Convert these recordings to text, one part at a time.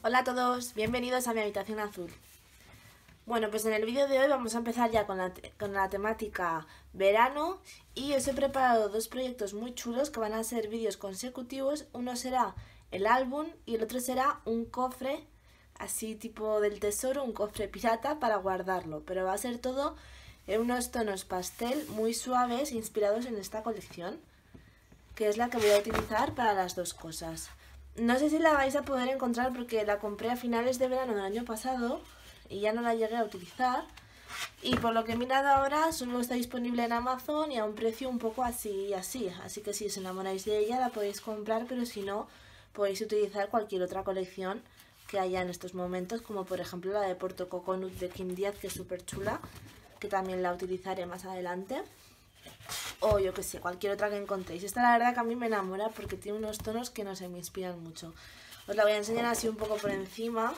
Hola a todos, bienvenidos a mi habitación azul. Bueno, pues en el vídeo de hoy vamos a empezar ya con la temática verano y os he preparado dos proyectos muy chulos que van a ser vídeos consecutivos. Uno será el álbum y el otro será un cofre, así tipo del tesoro, un cofre pirata para guardarlo, pero va a ser todo en unos tonos pastel muy suaves inspirados en esta colección, que es la que voy a utilizar para las dos cosas. No sé si la vais a poder encontrar porque la compré a finales de verano del año pasado y ya no la llegué a utilizar. Y por lo que he mirado ahora solo está disponible en Amazon y a un precio un poco así. Así que si os enamoráis de ella la podéis comprar, pero si no podéis utilizar cualquier otra colección que haya en estos momentos, como por ejemplo la de Porto Coconut de Kim Díaz, que es súper chula, que también la utilizaré más adelante. O yo que sé, cualquier otra que encontréis. Esta la verdad que a mí me enamora porque tiene unos tonos que no sé, me inspiran mucho. Os la voy a enseñar así un poco por encima.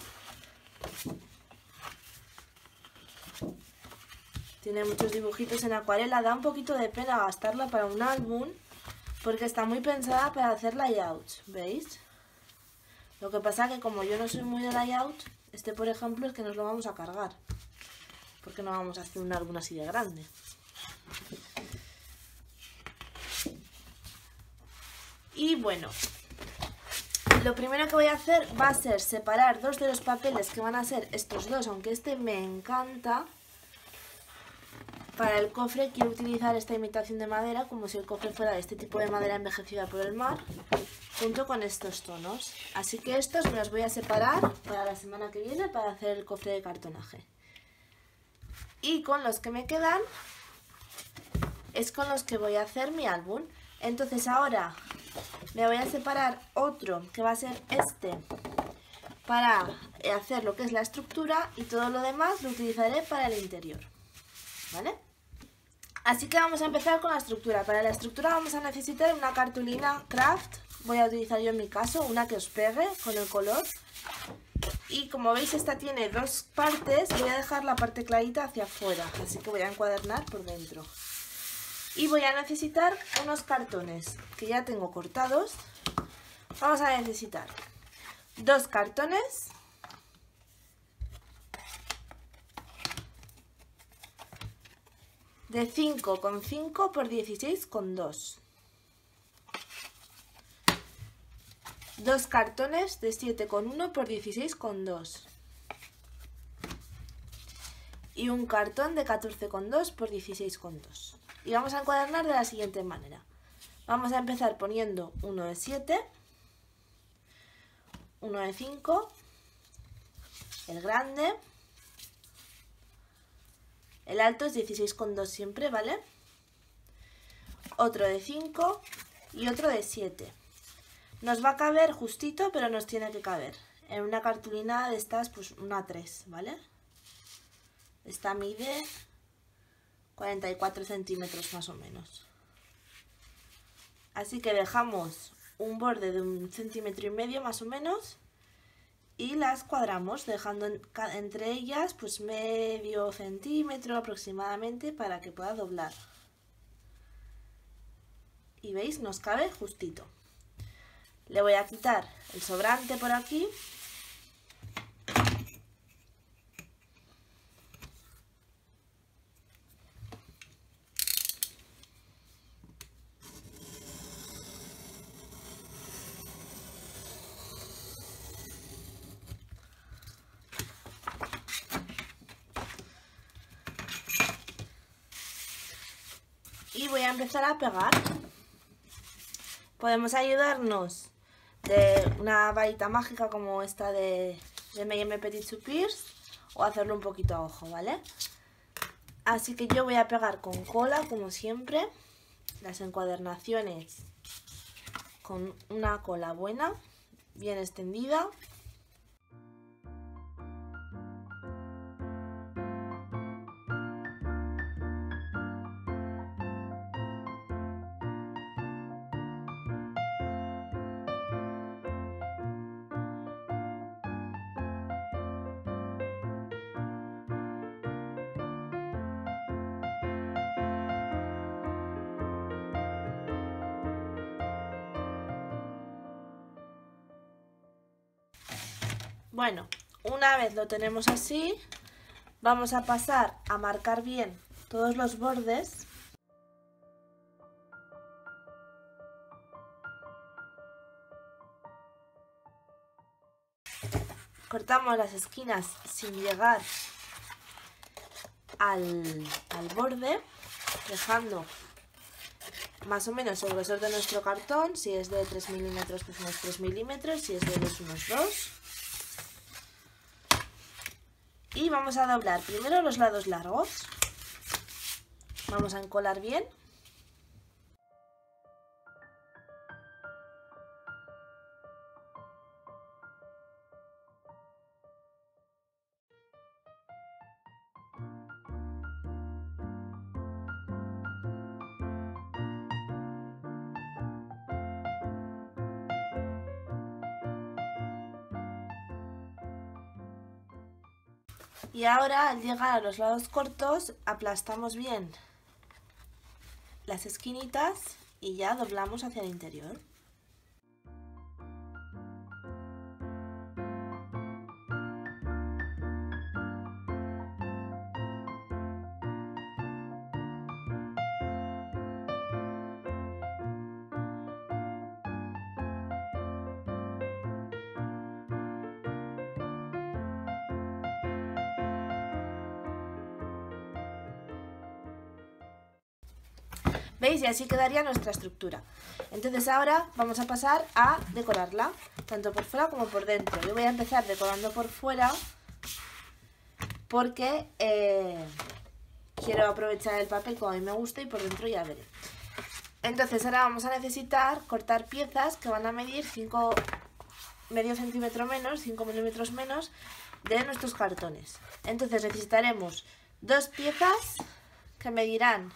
Tiene muchos dibujitos en acuarela. Da un poquito de pena gastarla para un álbum porque está muy pensada para hacer layouts, ¿veis? Lo que pasa que como yo no soy muy de layout, este por ejemplo es que nos lo vamos a cargar, porque no vamos a hacer un álbum así de grande. Y bueno, lo primero que voy a hacer va a ser separar dos de los papeles que van a ser estos dos, aunque este me encanta. Para el cofre quiero utilizar esta imitación de madera, como si el cofre fuera de este tipo de madera envejecida por el mar, junto con estos tonos. Así que estos me los voy a separar para la semana que viene para hacer el cofre de cartonaje. Y con los que me quedan es con los que voy a hacer mi álbum. Entonces ahora me voy a separar otro que va a ser este para hacer lo que es la estructura y todo lo demás lo utilizaré para el interior, ¿vale? Así que vamos a empezar con la estructura. Para la estructura vamos a necesitar una cartulina craft. Voy a utilizar yo en mi caso una que os pegue con el color. Y como veis esta tiene dos partes, voy a dejar la parte clarita hacia afuera, así que voy a encuadernar por dentro. Y voy a necesitar unos cartones que ya tengo cortados. Vamos a necesitar dos cartones, de 5,5 por 16,2. Dos cartones de 7,1 por 16,2. Y un cartón de 14,2 por 16,2. Y vamos a encuadernar de la siguiente manera. Vamos a empezar poniendo uno de 7, uno de 5, el grande, el alto es 16,2 siempre, ¿vale? Otro de 5 y otro de 7. Nos va a caber justito, pero nos tiene que caber. En una cartulina de estas, pues una 3, ¿vale? Esta mide 44 centímetros más o menos. Así que dejamos un borde de 1,5 centímetros más o menos y las cuadramos dejando entre ellas pues medio centímetro aproximadamente para que pueda doblar. Y veis, nos cabe justito. Le voy a quitar el sobrante por aquí. Y voy a empezar a pegar. Podemos ayudarnos de una varita mágica como esta de M&M Petit Soupirs o hacerlo un poquito a ojo, ¿vale? Así que yo voy a pegar con cola, como siempre, las encuadernaciones con una cola buena, bien extendida. Bueno, una vez lo tenemos así, vamos a pasar a marcar bien todos los bordes. Cortamos las esquinas sin llegar al borde, dejando más o menos el grosor de nuestro cartón. Si es de 3 milímetros, pues unos 3 milímetros, si es de 2, unos 2. Y vamos a doblar primero los lados largos. Vamos a encolar bien. Y ahora, al llegar a los lados cortos, aplastamos bien las esquinitas y ya doblamos hacia el interior. ¿Veis? Y así quedaría nuestra estructura. Entonces ahora vamos a pasar a decorarla, tanto por fuera como por dentro. Yo voy a empezar decorando por fuera porque quiero aprovechar el papel como a mí me gusta, y por dentro ya veré. Entonces ahora vamos a necesitar cortar piezas que van a medir medio centímetro menos, 5 milímetros menos de nuestros cartones. Entonces necesitaremos dos piezas que medirán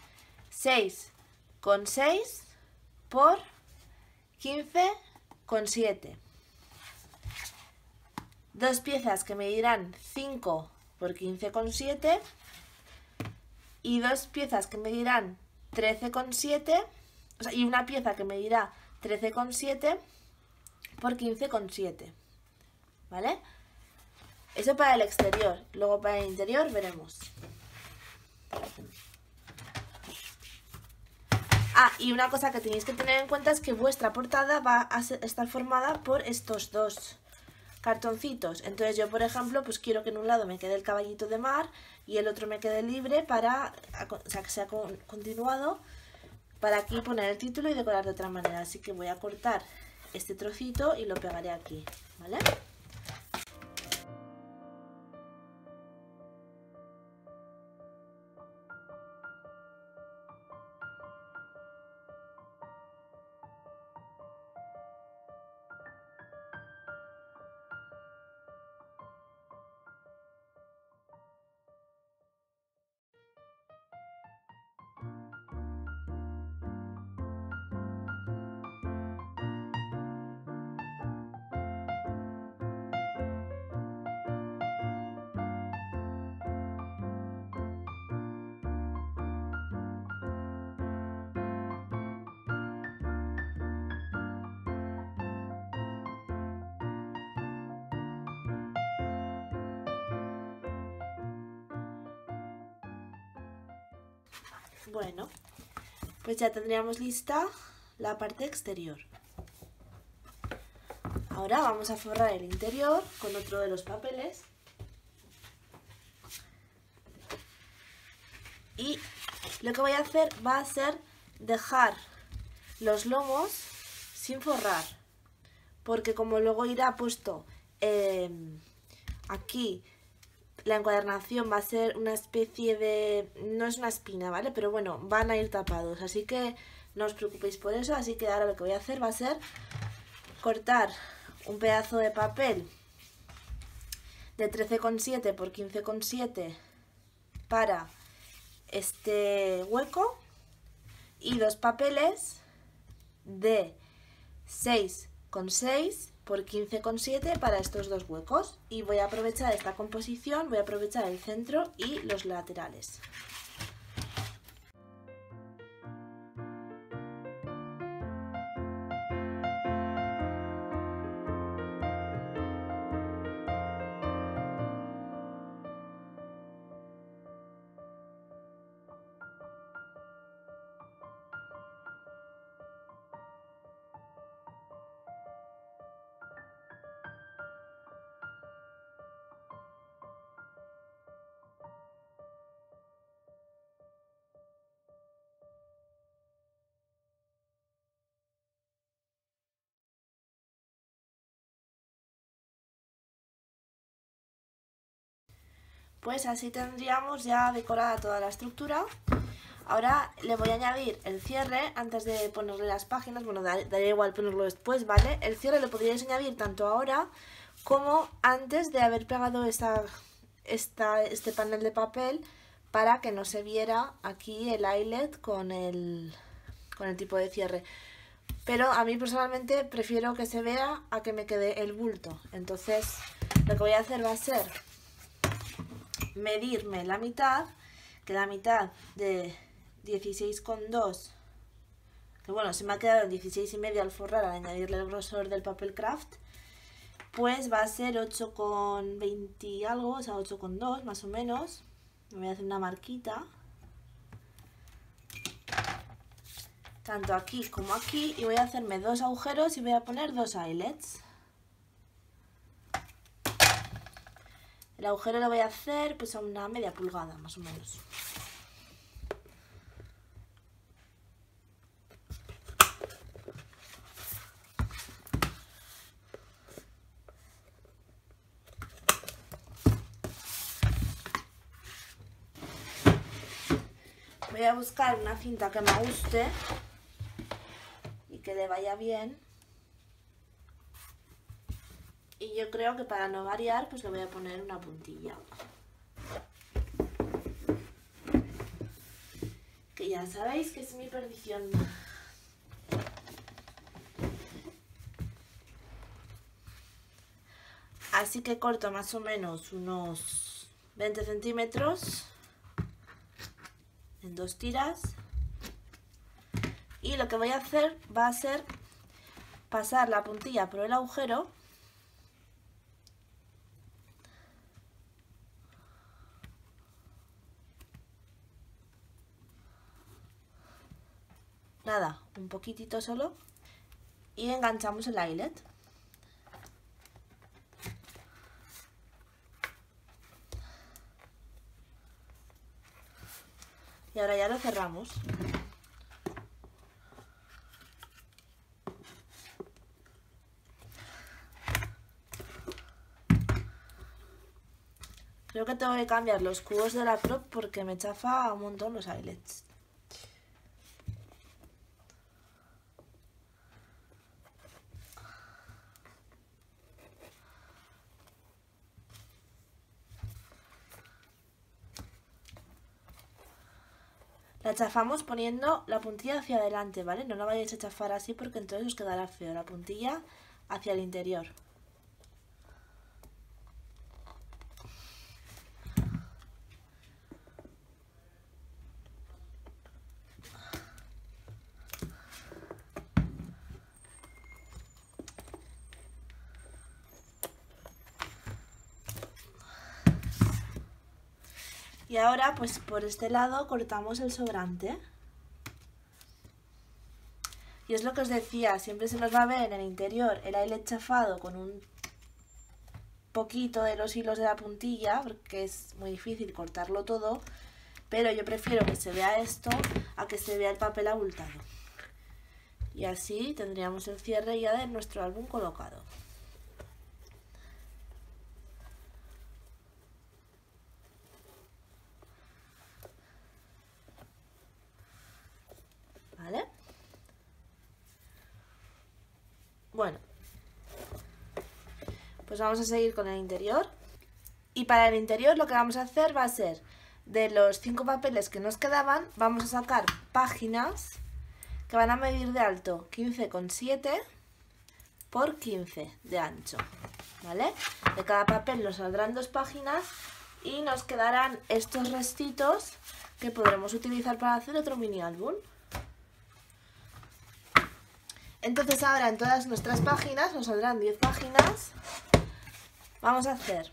6,6 por 15,7. Dos piezas que medirán 5 por 15,7 y dos piezas que medirán 13,7, o sea, y una pieza que medirá 13,7 por 15,7, ¿vale? Eso para el exterior. Luego para el interior veremos. Ah, y una cosa que tenéis que tener en cuenta es que vuestra portada va a estar formada por estos dos cartoncitos. Entonces yo, por ejemplo, pues quiero que en un lado me quede el caballito de mar y el otro me quede libre para, o sea, que sea continuado, para aquí poner el título y decorar de otra manera. Así que voy a cortar este trocito y lo pegaré aquí, ¿vale? Bueno, pues ya tendríamos lista la parte exterior. Ahora vamos a forrar el interior con otro de los papeles. Y lo que voy a hacer va a ser dejar los lomos sin forrar, porque como luego irá puesto aquí, la encuadernación va a ser una especie de... no es una espina, ¿vale? Pero bueno, van a ir tapados, así que no os preocupéis por eso. Así que ahora lo que voy a hacer va a ser cortar un pedazo de papel de 13,7 por 15,7 para este hueco y dos papeles de 6,6 por 15,7 para estos dos huecos, y voy a aprovechar esta composición, voy a aprovechar el centro y los laterales. Pues así tendríamos ya decorada toda la estructura. Ahora le voy a añadir el cierre antes de ponerle las páginas. Bueno, daría igual ponerlo después, ¿vale? El cierre lo podríais añadir tanto ahora como antes de haber pegado este panel de papel, para que no se viera aquí el eyelet con el tipo de cierre. Pero a mí personalmente prefiero que se vea a que me quede el bulto. Entonces lo que voy a hacer va a ser medirme la mitad, que la mitad de 16,2, que bueno, se me ha quedado en 16,5 al forrar, al añadirle el grosor del papel craft, pues va a ser 8,20 y algo, o sea 8,2 más o menos. Me voy a hacer una marquita, tanto aquí como aquí, y voy a hacerme 2 agujeros y voy a poner 2 eyelets. El agujero lo voy a hacer pues a una media pulgada más o menos. Voy a buscar una cinta que me guste y que le vaya bien. Y yo creo que para no variar, pues le voy a poner una puntilla. Que ya sabéis que es mi perdición. Así que corto más o menos unos 20 centímetros en 2 tiras. Y lo que voy a hacer va a ser pasar la puntilla por el agujero . Nada, un poquitito solo. Y enganchamos el eyelet. Y ahora ya lo cerramos. Creo que tengo que cambiar los cubos de la prop porque me chafa un montón los eyelets. La chafamos poniendo la puntilla hacia adelante, ¿vale? No la vayáis a chafar así porque entonces os quedará feo. La puntilla hacia el interior. Y ahora pues por este lado cortamos el sobrante. Y es lo que os decía, siempre se nos va a ver en el interior el eyelet chafado con un poquito de los hilos de la puntilla, porque es muy difícil cortarlo todo, pero yo prefiero que se vea esto a que se vea el papel abultado. Y así tendríamos el cierre ya de nuestro álbum colocado. ¿Vale? Bueno, pues vamos a seguir con el interior. Y para el interior lo que vamos a hacer va a ser, de los 5 papeles que nos quedaban, vamos a sacar páginas que van a medir de alto 15,7 por 15 de ancho, ¿vale? De cada papel nos saldrán 2 páginas y nos quedarán estos restitos que podremos utilizar para hacer otro mini álbum. Entonces ahora en todas nuestras páginas nos saldrán 10 páginas. Vamos a hacer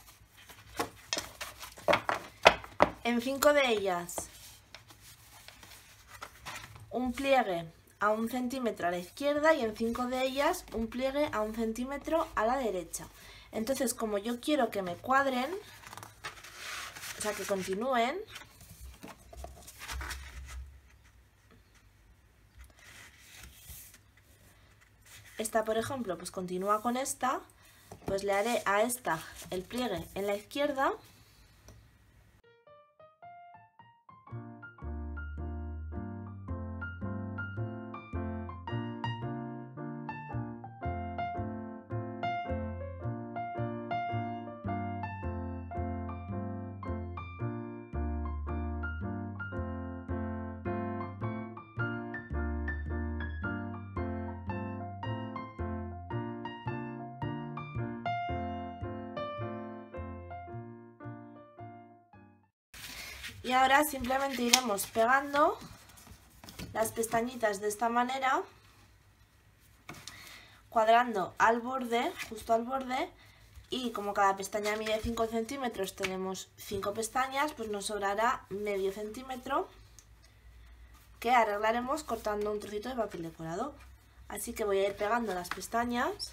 en 5 de ellas un pliegue a 1 centímetro a la izquierda y en 5 de ellas un pliegue a 1 centímetro a la derecha. Entonces, como yo quiero que me cuadren, o sea que continúen, esta por ejemplo pues continúa con esta, pues le haré a esta el pliegue en la izquierda Y ahora simplemente iremos pegando las pestañitas de esta manera, cuadrando al borde, justo al borde, y como cada pestaña mide 5 centímetros, tenemos 5 pestañas, pues nos sobrará medio centímetro que arreglaremos cortando un trocito de papel decorado. Así que voy a ir pegando las pestañas.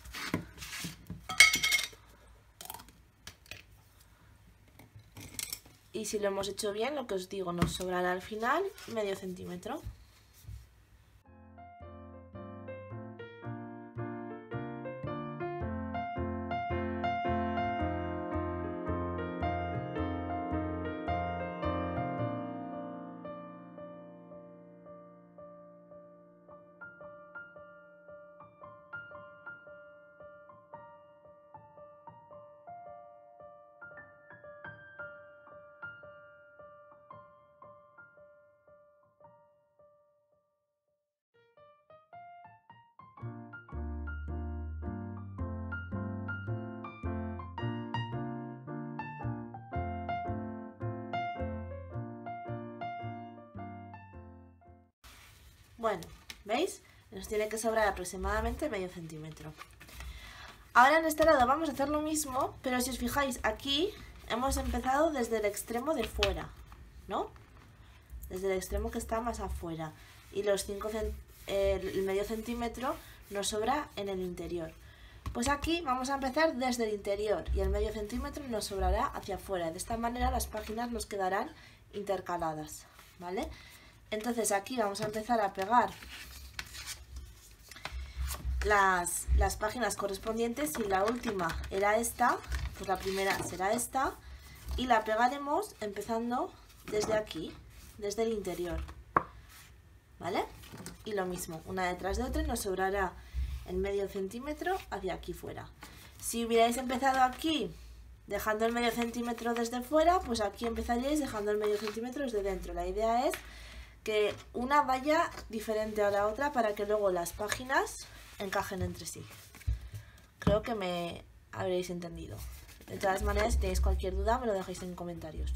Y si lo hemos hecho bien, lo que os digo, nos sobrará al final medio centímetro. Bueno, ¿veis? Nos tiene que sobrar aproximadamente medio centímetro. Ahora en este lado vamos a hacer lo mismo, pero si os fijáis aquí hemos empezado desde el extremo de fuera, ¿no? Desde el extremo que está más afuera. Y el medio centímetro nos sobra en el interior. Pues aquí vamos a empezar desde el interior y el medio centímetro nos sobrará hacia afuera. De esta manera las páginas nos quedarán intercaladas, ¿vale? Entonces aquí vamos a empezar a pegar las páginas correspondientes. Si la última era esta, pues la primera será esta, y la pegaremos empezando desde aquí, desde el interior, ¿vale? Y lo mismo, una detrás de otra, y nos sobrará el medio centímetro hacia aquí fuera. Si hubierais empezado aquí dejando el medio centímetro desde fuera, pues aquí empezaríais dejando el medio centímetro desde dentro. La idea es que una vaya diferente a la otra para que luego las páginas encajen entre sí. Creo que me habréis entendido. De todas maneras, si tenéis cualquier duda, me lo dejáis en comentarios.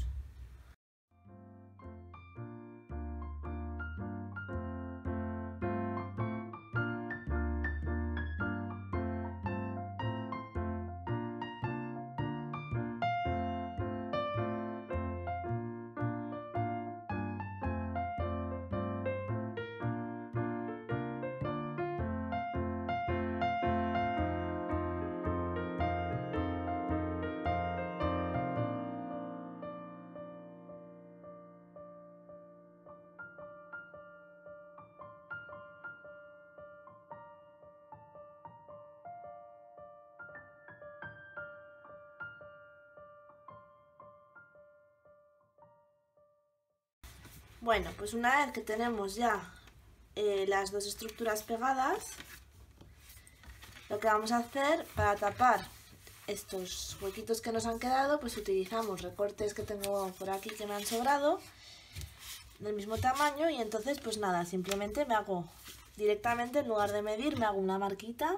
Bueno, pues una vez que tenemos ya las dos estructuras pegadas, lo que vamos a hacer para tapar estos huequitos que nos han quedado, pues utilizamos recortes que tengo por aquí que me han sobrado del mismo tamaño, y entonces pues nada, simplemente me hago directamente, en lugar de medir, me hago una marquita,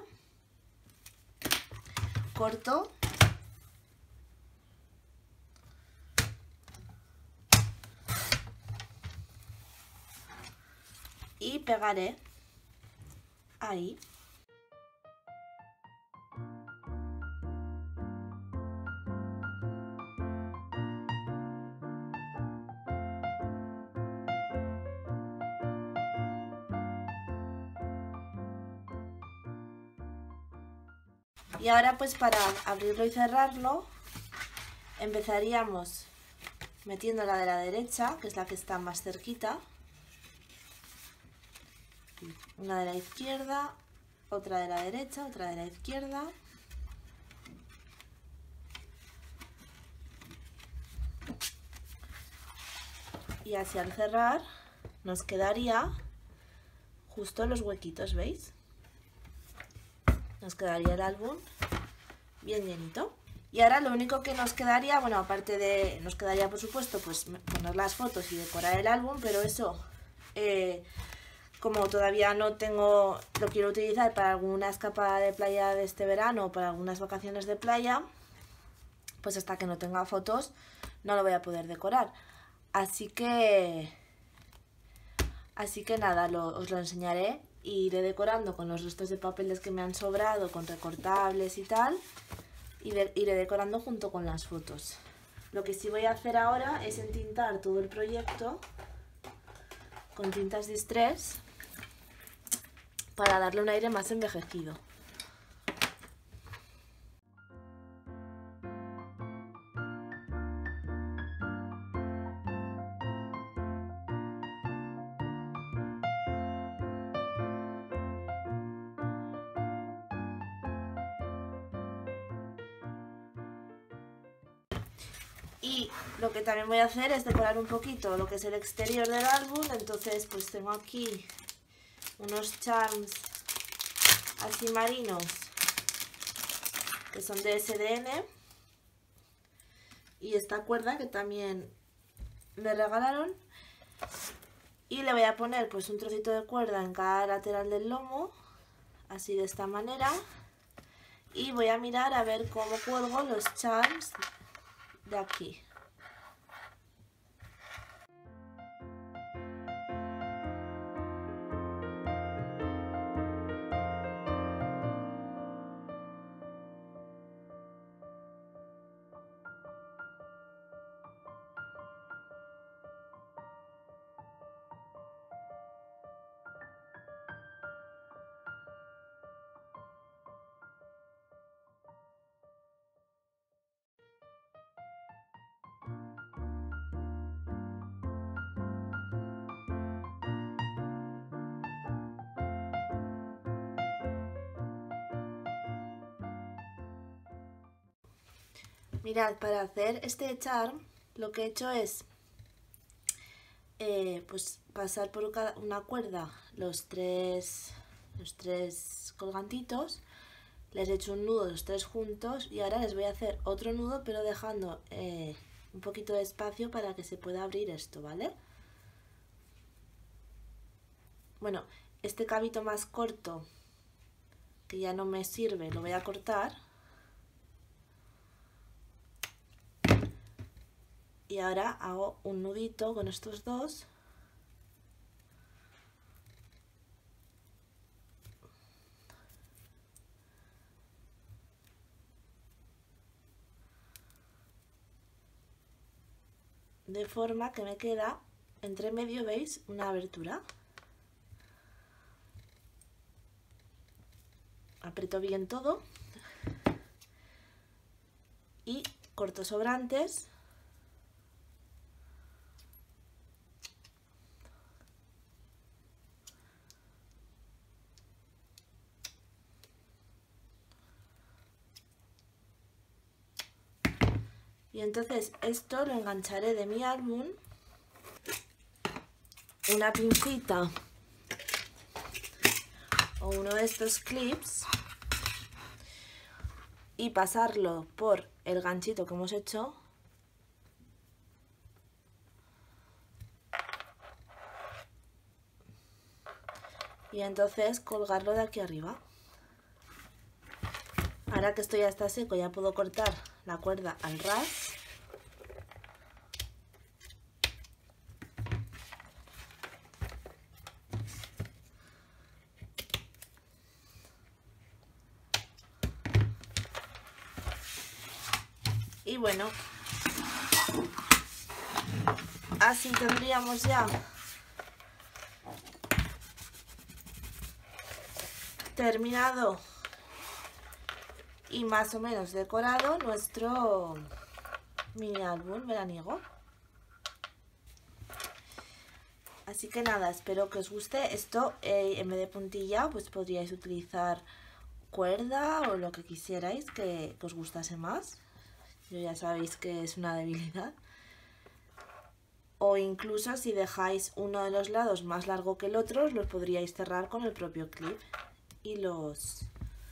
corto y pegaré ahí. Y ahora pues para abrirlo y cerrarlo empezaríamos metiendo la de la derecha, que es la que está más cerquita, una de la izquierda, otra de la derecha, otra de la izquierda, y así al cerrar nos quedaría justo los huequitos, ¿veis? Nos quedaría el álbum bien llenito. Y ahora lo único que nos quedaría, bueno, aparte de, nos quedaría por supuesto pues poner las fotos y decorar el álbum, pero eso, como todavía no tengo, lo quiero utilizar para alguna escapada de playa de este verano o para algunas vacaciones de playa, pues hasta que no tenga fotos no lo voy a poder decorar. Así que nada, os lo enseñaré. Y iré decorando con los restos de papeles que me han sobrado, con recortables y tal. Iré decorando junto con las fotos. Lo que sí voy a hacer ahora es entintar todo el proyecto con tintas Distress para darle un aire más envejecido. Y lo que también voy a hacer es decorar un poquito lo que es el exterior del álbum. Entonces pues tengo aquí unos charms así marinos que son de SDN. Y esta cuerda que también me regalaron. Y le voy a poner pues un trocito de cuerda en cada lateral del lomo. Así de esta manera. Y voy a mirar a ver cómo cuelgo los charms de aquí. Mirad, para hacer este charm lo que he hecho es pues pasar por una cuerda los tres colgantitos, les he hecho un nudo los tres juntos y ahora les voy a hacer otro nudo pero dejando un poquito de espacio para que se pueda abrir esto, ¿vale? Bueno, este cabito más corto que ya no me sirve lo voy a cortar. Y ahora hago un nudito con estos dos. De forma que me queda entre medio, ¿veis? Una abertura. Aprieto bien todo. Y corto sobrantes. Y entonces esto lo engancharé de mi álbum, una pincita o uno de estos clips y pasarlo por el ganchito que hemos hecho y entonces colgarlo de aquí arriba. Ahora que esto ya está seco ya puedo cortar la cuerda al ras. Y bueno, así tendríamos ya terminado y más o menos decorado nuestro mini álbum veraniego. Así que nada, espero que os guste. Esto en vez de puntilla pues podríais utilizar cuerda o lo que quisierais que os gustase más. Yo ya sabéis que es una debilidad. O incluso si dejáis uno de los lados más largo que el otro, los podríais cerrar con el propio clip. Y los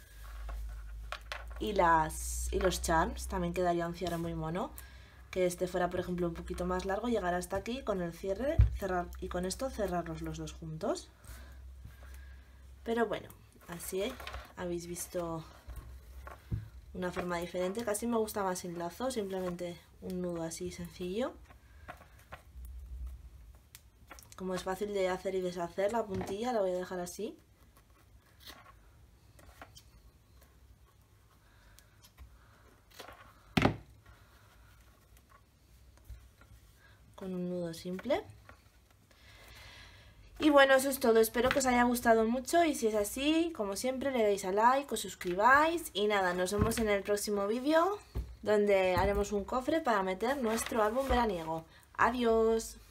charms también quedaría un cierre muy mono. Que este fuera, por ejemplo, un poquito más largo, llegar hasta aquí con el cierre, cerrar y con esto cerrarlos los dos juntos. Pero bueno, así habéis visto una forma diferente. Casi me gusta más sin lazo, simplemente un nudo así sencillo. como es fácil de hacer y deshacer la puntilla, la voy a dejar así. Con un nudo simple. Y bueno, eso es todo. Espero que os haya gustado mucho y si es así, como siempre, le dais a like, os suscribáis y nada, nos vemos en el próximo vídeo donde haremos un cofre para meter nuestro álbum veraniego. Adiós.